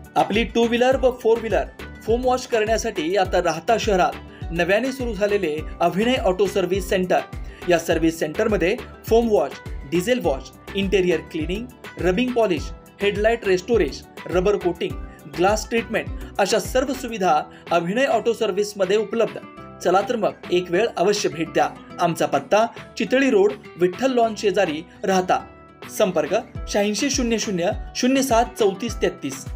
आपली two wheeler व four wheeler foam wash करण्यासाठी आता राहता शहरात नव्याने सुरू झालेले अभिनय ऑटो सर्व्हिस सेंटर। या सर्व्हिस सेंटरमध्ये foam wash, diesel wash, interior cleaning, rubbing polish, headlight restoration, rubber coating, glass treatment अशा सर्व सुविधा अभिनय ऑटो सर्व्हिस मध्ये उपलब्ध। चला तर मग एक वेळ अवश्य भेट द्या। आमचा पत्ता चितळी रोड, विठ्ठल लॉन शेजारी, राहता। संपर्क 8600 07 34 33।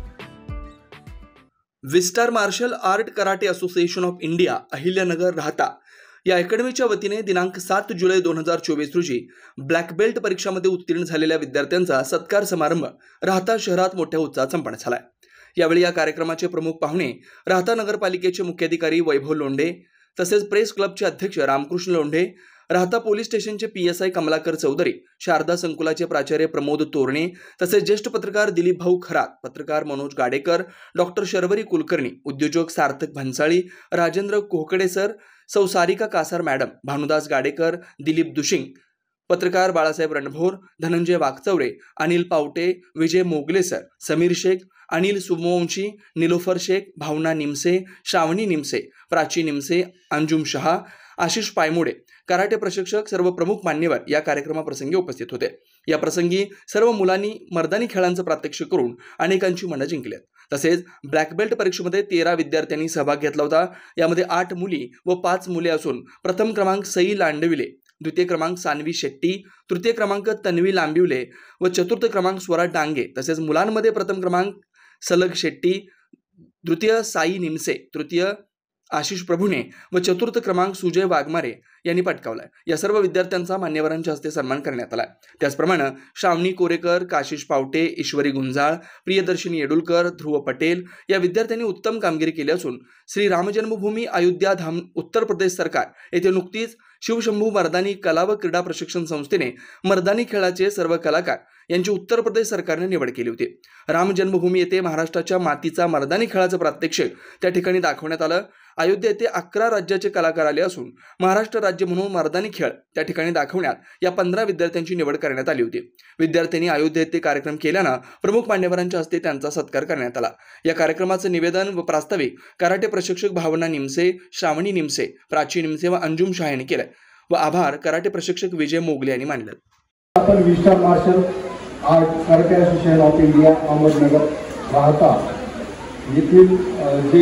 Vistar martial art karate association of India Ahilyanagar, Rahata या अकॅडमीच्या वतीने दिनांक 7 जुलै 2024 रोजी ब्लॅक बेल्ट परीक्षामध्ये उत्तीर्ण झालेल्या विद्यार्थ्यांचा सत्कार समारंभ राहता शहरात मोठ्या उत्साहात संपन्न झालाय। यावेळी या कार्यक्रमाचे प्रमुख पाहुणे राहता नगरपालिकेचे मुख्याधिकारी वैभव लोंढे, तसेच प्रेस क्लबचे अध्यक्ष रामकृष्ण लोंढे, राहता पोलीस स्टेशनचे PSI कमलाकर चौधरी, शारदा संकुलाचे प्राचार्य प्रमोद तोरणे, तसेच ज्येष्ठ पत्रकार दिलीप भाऊ खरात, पत्रकार मनोज गाडेकर, डॉक्टर शर्वरी कुलकर्णी, उद्योजक सार्थक भन्साळी, राजेंद्र कोहकडे सर, सौ सारिका कासार मॅडम, भानुदास गाडेकर, दिलीप दुशिंग, पत्रकार बाळासाहेब रणभोर, धनंजय वाकचौरे, अनिल पावटे, विजय मोगले सर, समीर शेख, अनिल सुमवंशी, निलोफर शेख, भावना निमसे, श्रावणी निमसे, प्राची निमसे, अंजुम शहा, आशिष पायमोडे, कराटे प्रशिक्षक, सर्व प्रमुख मान्यवर या कार्यक्रमाप्रसंगी उपस्थित होते। या प्रसंगी सर्व मुलांनी मर्दानी खेळांचं प्रात्यक्षिक करून अनेकांची मनं जिंकलीत। तसेच ब्लॅक बेल्ट परीक्षेमध्ये 13 विद्यार्थ्यांनी सहभाग घेतला होता। यामध्ये 8 मुली व 5 मुले असून प्रथम क्रमांक सई लांडविले, द्वितीय क्रमांक सानवी शेट्टी, तृतीय क्रमांक तन्वी लांबिवले व चतुर्थ क्रमांक स्वरा डांगे, तसेच मुलांमध्ये प्रथम क्रमांक सलग शेट्टी, द्वितीय साई निमसे, तृतीय आशिष प्रभुने व चतुर्थ क्रमांक सुजय वाघमारे यांनी पटकावलाय। या सर्व विद्यार्थ्यांचा मान्यवरांच्या हस्ते सन्मान करण्यात आला। त्याचप्रमाणे श्रावणी कोरेकर, काशिष पावटे, ईश्वरी गुंजाळ, प्रियदर्शिनी येडुलकर, ध्रुव पटेल या विद्यार्थ्यांनी उत्तम कामगिरी केली असून श्री राम जन्मभूमी अयोध्या धाम उत्तर प्रदेश सरकार येथे नुकतीच शिवशंभू मर्दानी कला व क्रीडा प्रशिक्षण संस्थेने मर्दानी खेळाचे सर्व कलाकार यांची उत्तर प्रदेश सरकारने निवड केली होती। राम जन्मभूमी येथे महाराष्ट्राच्या मातीचा मर्दानी खेळाचं प्रात्यक्षिक त्या ठिकाणी दाखवण्यात आलं। अयोध्या येथे 11 राज्याचे कलाकार आले असून महाराष्ट्र राज्य म्हणून मर्दानी खेळ त्या ठिकाणी दाखवण्यात या 15 विद्यार्थ्यांची निवड करण्यात आली होती। विद्यार्थ्यांनी अयोध्या येथे कार्यक्रम केल्यानं प्रमुख मान्यवरांच्या हस्ते त्यांचा सत्कार करण्यात आला। या कार्यक्रमाचं निवेदन व प्रास्ताविक कराटे प्रशिक्षक भावना निमसे, श्रावणी निमसे, प्राची निमसे व अंजुम शाह यांनी केले व आभार कराटे प्रशिक्षक विजय मोगले यांनी मानले। आपण Vistar martial art karate association of India Ahmednagar, Rahata येथील जे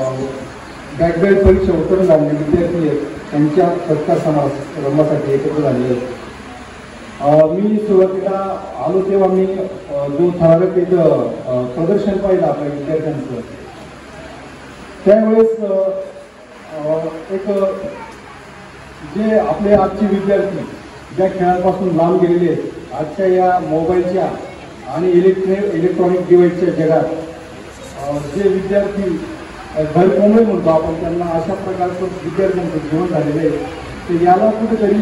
ब्लॅक बेल्ट परीक्षा उत्तीर्ण झालेले विद्यार्थी आहेत त्यांच्या सत्कार समारंभासाठी एकत्र झालेले आहेत। मी सुरुवातीला आलो तेव्हा मी जो ठराविक एक प्रदर्शन पाहिलं आपल्या विद्यार्थ्यांचं, त्यावेळेस एक जे आपले आजचे विद्यार्थी ज्या खेळापासून लांब गेलेले आहेत, आजच्या या मोबाईलच्या आणि इलेक्ट्रॉनिक डिव्हाइसच्या जगात जे विद्यार्थी घरकोंबडे म्हणतो आपण त्यांना, अशा प्रकारचं विद्यार्थ्यांचं जीवन झालेलं आहे। तर याला कुठेतरी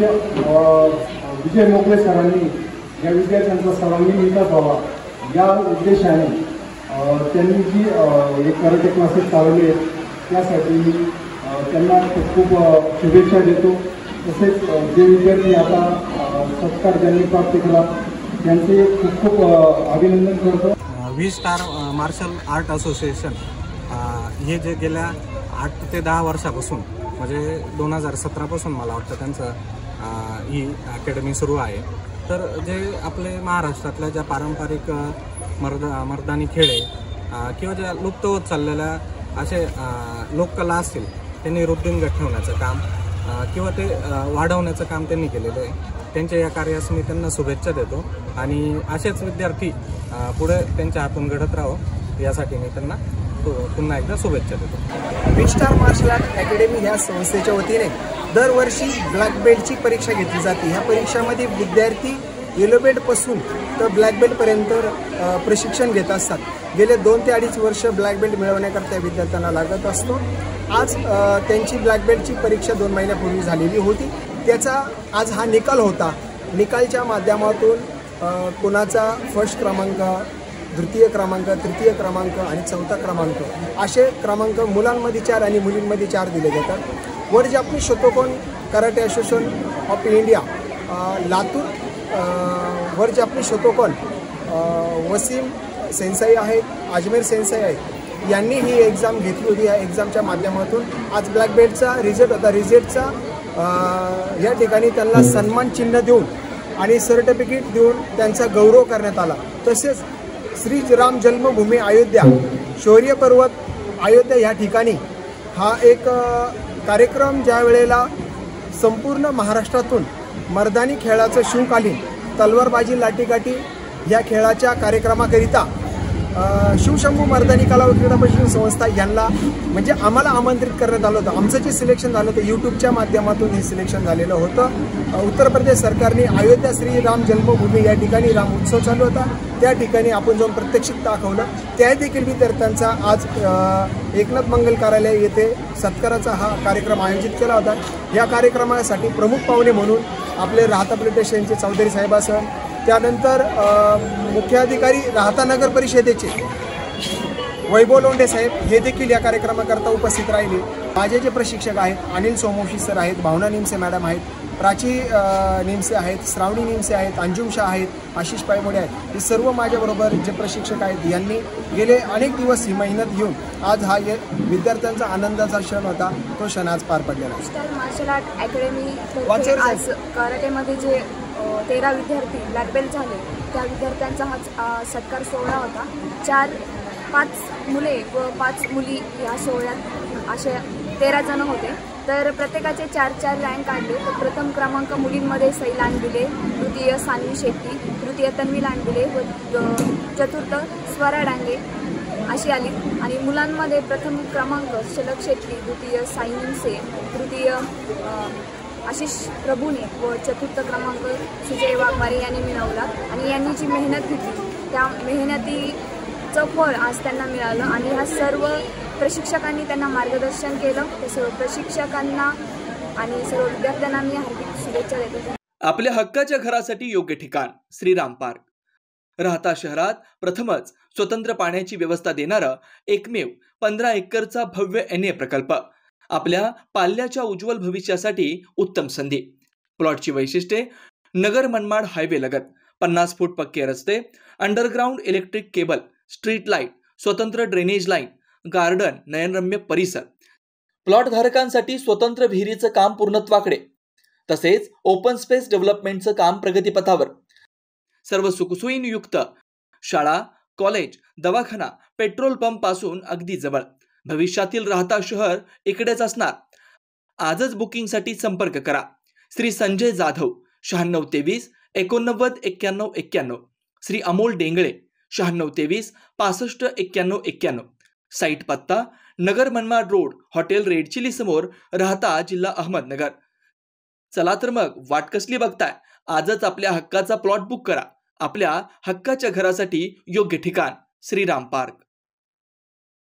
विजय मोगले सरांनी या विद्यार्थ्यांचा सर्वांगीण विकास व्हावा या उद्देशाने त्यांनी जी एक कराटे क्लासेस चालवले आहेत त्यासाठी मी त्यांना खूप शुभेच्छा देतो। तसेच जे विद्यार्थी आता सत्कार ज्यांनी प्राप्त केला त्यांचे खूप खूप अभिनंदन करतो। विस्टार मार्शल आर्ट असोसिएशन हे जे गेल्या 8 ते 10 वर्षापासून म्हणजे 2017 पासून मला वाटतं त्यांचं ही अकॅडमी सुरू आहे। तर जे आपले महाराष्ट्रातल्या ज्या पारंपरिक मर्दानी खेळ किंवा ज्या लुप्त होत चाललेल्या असे लोककला असतील त्यांनी वृद्धिंगत ठेवण्याचं काम किंवा ते वाढवण्याचं काम त्यांनी केलेलं आहे। त्यांच्या या कार्यास मी त्यांना शुभेच्छा देतो आणि असेच विद्यार्थी पुढे त्यांच्या हातून घडत राहो यासाठी मी त्यांना पुन्हा एकदा शुभेच्छा देतो। विस्टार मार्शल आर्ट अकॅडमी ह्या संस्थेच्या वतीने दरवर्षी ब्लॅक बेल्टची परीक्षा घेतली जाते। ह्या परीक्षामध्ये विद्यार्थी येलो बेल्टपासून तर ब्लॅक बेल्टपर्यंत प्रशिक्षण घेत असतात। गेले 2 ते 2.5 वर्ष ब्लॅक बेल्ट मिळवण्याकरता विद्यार्थ्यांना लागत असतो। आज त्यांची ब्लॅक बेल्टची परीक्षा 2 महिन्यापूर्वी झालेली होती। त्याचा आज हा निकाल होता। निकालच्या माध्यमातून कोणाचा फर्स्ट क्रमांक, द्वितीय क्रमांक, तृतीय क्रमांक आणि चौथा क्रमांक असे क्रमांक मुलांमध्ये 4 आणि मुलींमध्ये 4 दिले जातात। वर जापनी Shotokan karate association of India Latur वर जापनी शतकोन वसीम सेन्साई आहेत, अजमेर सेन्साई आहेत, यांनी ही एक्झाम घेतली होती. या एक्झामच्या माध्यमातून आज ब्लॅक बेल्टचा रिझल्ट होता. रिझल्टचा या ठिकाणी त्यांना सन्मान चिन्ह देऊन आणि सर्टिफिकेट देऊन त्यांचा गौरव करण्यात आला. तसेच श्री राम जन्मभूमी अयोध्या शौर्य पर्वत अयोध्या या ठिकाणी हा एक कार्यक्रम ज्या वेळेला संपूर्ण महाराष्ट्रातून मर्दानी खेळाचं शिवकालीन तलवारबाजी लाठीकाठी या खेळाच्या कार्यक्रमाकरिता शिवशंभू मर्दानी कला व क्रीडा प्रशिक्षण संस्था यांना म्हणजे आम्हाला आमंत्रित करण्यात आलं होतं. आमचं जे सिलेक्शन झालं होतं यूट्यूबच्या माध्यमातून हे सिलेक्शन झालेलं होतं. उत्तर प्रदेश सरकारने अयोध्या श्री राम जन्मभूमी या ठिकाणी राम उत्सव चालू होता, त्या ठिकाणी आपण जाऊन प्रत्यक्षित दाखवलं. त्या देखील विद्यार्थ्यांचा आज एकनाथ मंगल कार्यालय येथे सत्काराचा हा कार्यक्रम आयोजित केला होता. या कार्यक्रमासाठी प्रमुख पाहुणे म्हणून आपले राहता पोलीस स्टेशनचे चौधरी साहेब असन, त्यानंतर मुख्याधिकारी राहता नगर परिषदेचे वैभव लोंढे साहेब हे देखील या कार्यक्रमाकरता उपस्थित राहिले. माझे जे प्रशिक्षक आहेत अनिल सोमवंशी सर आहेत, भावना निमसे मॅडम आहेत, प्राची निमसे आहेत, श्रावणी निमसे आहेत, अंजुम शाह आहेत, आशिष पायमोडे आहेत, हे सर्व माझ्याबरोबर जे प्रशिक्षक आहेत यांनी गेले अनेक दिवस ही मेहनत घेऊन आज हा विद्यार्थ्यांचा आनंदाचा क्षण होता, तो क्षण आज पार पडलेला आहे. मार्शल आर्ट अकॅडमी आज कराटेमध्ये जे 13 विद्यार्थी ब्लॅक बेल्ट झाले त्या विद्यार्थ्यांचा हा सत्कार सोहळा होता. 5 मुले व 5 मुली या सोहळ्यात असे 13 जण होते. तर प्रत्येकाचे 4 रँक काढले. तर प्रथम क्रमांक मुलींमध्ये सई लांडबिले, द्वितीय सान्वी शेट्टी, तृतीय तन्वी लांडबिले व चतुर्थ स्वरा डांगे अशी आली. आणि मुलांमध्ये प्रथम क्रमांक शलभ शेट्टी, द्वितीय साई निमसे, तृतीय आशिष प्रभूने व चतुर्थ क्रमांक सुजय वाघमारे यांनी मिळवला. आणि यांनी जी मेहनत घेतली त्या मेहनतीचं फळ आज त्यांना मिळालं. आणि ह्या सर्व प्रशिक्षकांनी त्यांना मार्गदर्शन केलं. त्या सर्व प्रशिक्षकांना आणि सर्व विद्यार्थ्यांना मी हार्दिक शुभेच्छा देते. आपल्या हक्काच्या घरासाठी योग्य ठिकाण श्रीराम पार्क. राहता शहरात प्रथमच स्वतंत्र पाण्याची व्यवस्था देणारा एकमेव 15 एकरचा भव्य NA प्रकल्प. आपल्या पाल्याच्या उज्ज्वल भविष्यासाठी उत्तम संधी. प्लॉटची वैशिष्ट्ये: नगर मनमाड हायवे लगत 50 फूट पक्के रस्ते, underground electric cable, street light, स्वतंत्र ड्रेनेज लाईन, गार्डन, नयनरम्य परिसर. प्लॉट धारकांसाठी स्वतंत्र विहिरीचं काम पूर्णत्वाकडे, तसेच ओपन स्पेस डेव्हलपमेंटचं काम प्रगतीपथावर. सर्व सुखसोयींयुक्त शाळा, कॉलेज, दवाखाना, पेट्रोल पंप पासून अगदी जवळ. भविष्यातील राहता शहर इकडेच असणार. आजच बुकिंगसाठी संपर्क करा. श्री संजय जाधव 9623 89 91 91, श्री अमोल डेंगळे 9623 65 91 91. साईट पत्ता: Nagar Manmad road, hotel red chilli समोर, राहता, जिल्हा अहमदनगर. चला तर मग वाट कसली बघताय? आजच आपल्या हक्काचा प्लॉट बुक करा. आपल्या हक्काच्या घरासाठी योग्य ठिकाण श्रीराम पार्क.